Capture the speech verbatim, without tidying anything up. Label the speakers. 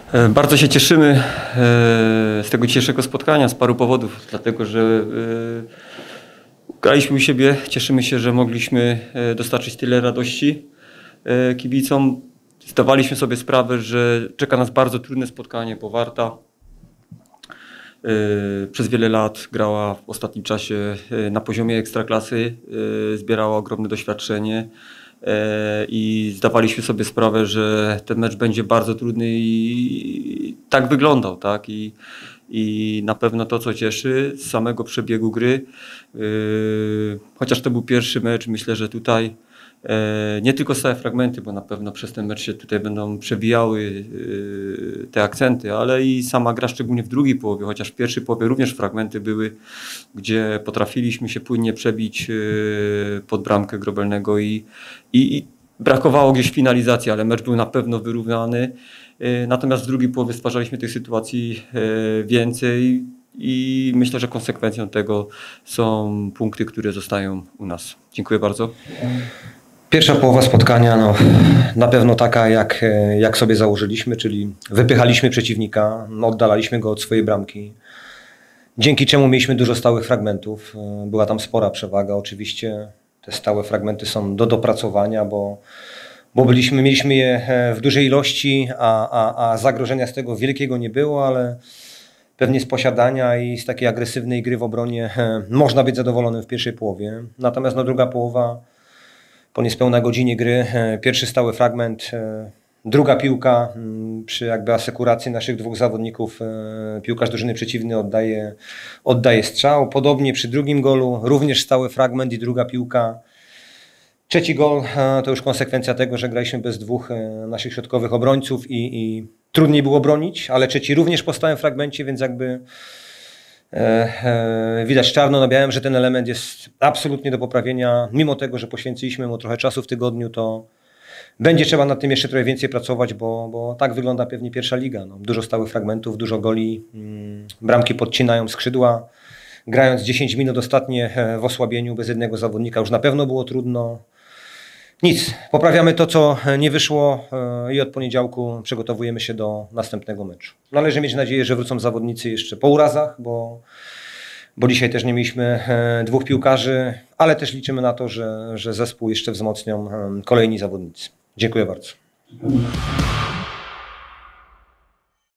Speaker 1: Bardzo się cieszymy z tego dzisiejszego spotkania z paru powodów, dlatego że graliśmy u siebie, cieszymy się, że mogliśmy dostarczyć tyle radości kibicom. Zdawaliśmy sobie sprawę, że czeka nas bardzo trudne spotkanie, bo Warta przez wiele lat grała w ostatnim czasie na poziomie ekstraklasy, zbierała ogromne doświadczenie i zdawaliśmy sobie sprawę, że ten mecz będzie bardzo trudny i tak wyglądał, tak? I, i na pewno to, co cieszy z samego przebiegu gry, chociaż to był pierwszy mecz, myślę, że tutaj nie tylko stałe fragmenty, bo na pewno przez ten mecz się tutaj będą przewijały te akcenty, ale i sama gra, szczególnie w drugiej połowie, chociaż w pierwszej połowie również fragmenty były, gdzie potrafiliśmy się płynnie przebić pod bramkę Grobelnego i, i, i brakowało gdzieś finalizacji, ale mecz był na pewno wyrównany. Natomiast w drugiej połowie stwarzaliśmy tych sytuacji więcej i myślę, że konsekwencją tego są punkty, które zostają u nas. Dziękuję bardzo.
Speaker 2: Pierwsza połowa spotkania no, na pewno taka, jak, jak sobie założyliśmy, czyli wypychaliśmy przeciwnika, oddalaliśmy go od swojej bramki, dzięki czemu mieliśmy dużo stałych fragmentów. Była tam spora przewaga. Oczywiście te stałe fragmenty są do dopracowania, bo, bo byliśmy, mieliśmy je w dużej ilości, a, a, a zagrożenia z tego wielkiego nie było, ale pewnie z posiadania i z takiej agresywnej gry w obronie można być zadowolonym w pierwszej połowie. Natomiast no, druga połowa, po niespełna godzinie gry, pierwszy stały fragment, druga piłka, przy jakby asekuracji naszych dwóch zawodników, piłkarz drużyny przeciwnej oddaje, oddaje strzał. Podobnie przy drugim golu, również stały fragment i druga piłka. Trzeci gol to już konsekwencja tego, że graliśmy bez dwóch naszych środkowych obrońców i, i trudniej było bronić, ale trzeci również po stałym fragmencie, więc jakby e, e, widać czarno na białym, że ten element jest absolutnie do poprawienia. Mimo tego, że poświęciliśmy mu trochę czasu w tygodniu, to będzie trzeba nad tym jeszcze trochę więcej pracować, bo, bo tak wygląda pewnie pierwsza liga. No, dużo stałych fragmentów, dużo goli, mm, bramki podcinają skrzydła. Grając dziesięć minut ostatnie w osłabieniu bez jednego zawodnika już na pewno było trudno. Nic, poprawiamy to, co nie wyszło i od poniedziałku przygotowujemy się do następnego meczu. Należy mieć nadzieję, że wrócą zawodnicy jeszcze po urazach, bo, bo dzisiaj też nie mieliśmy dwóch piłkarzy, ale też liczymy na to, że, że zespół jeszcze wzmocnią kolejni zawodnicy. Dziękuję bardzo.